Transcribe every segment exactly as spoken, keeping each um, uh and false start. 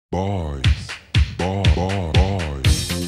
Boys, boy, boy, boys.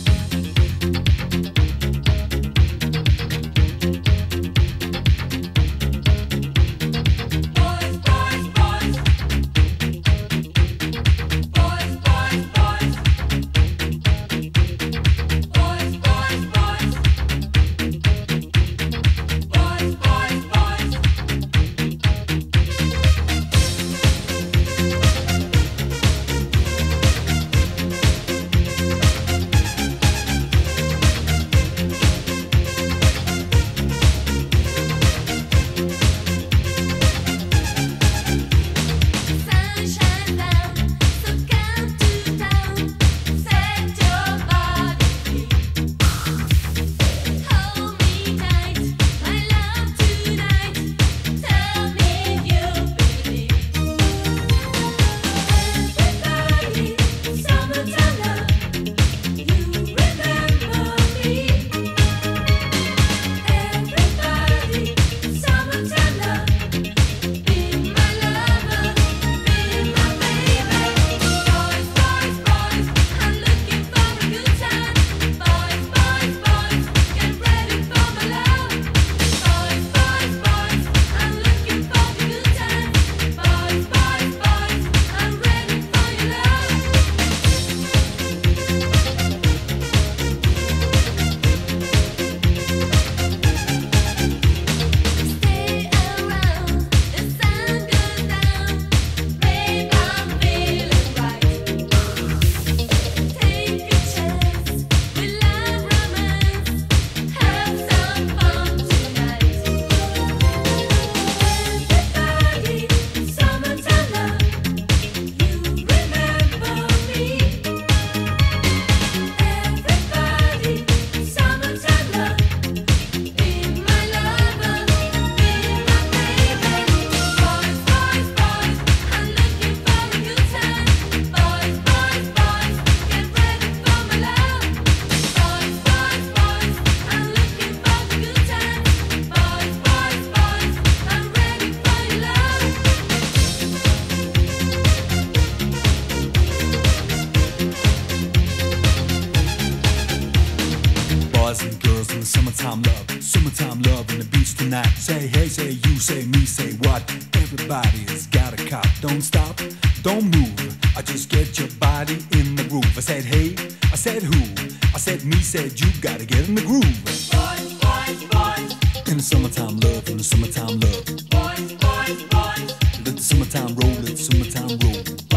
Boys and girls in the summertime love, summertime love on the beach tonight. Say hey, say you, say me, say what? Everybody has got a cop. Don't stop, don't move. I just get your body in the groove. I said hey, I said who? I said me, said you. Gotta get in the groove. Boys, boys, boys. In the summertime love, in the summertime love. Boys, boys, boys. Let the summertime roll, let the summertime roll.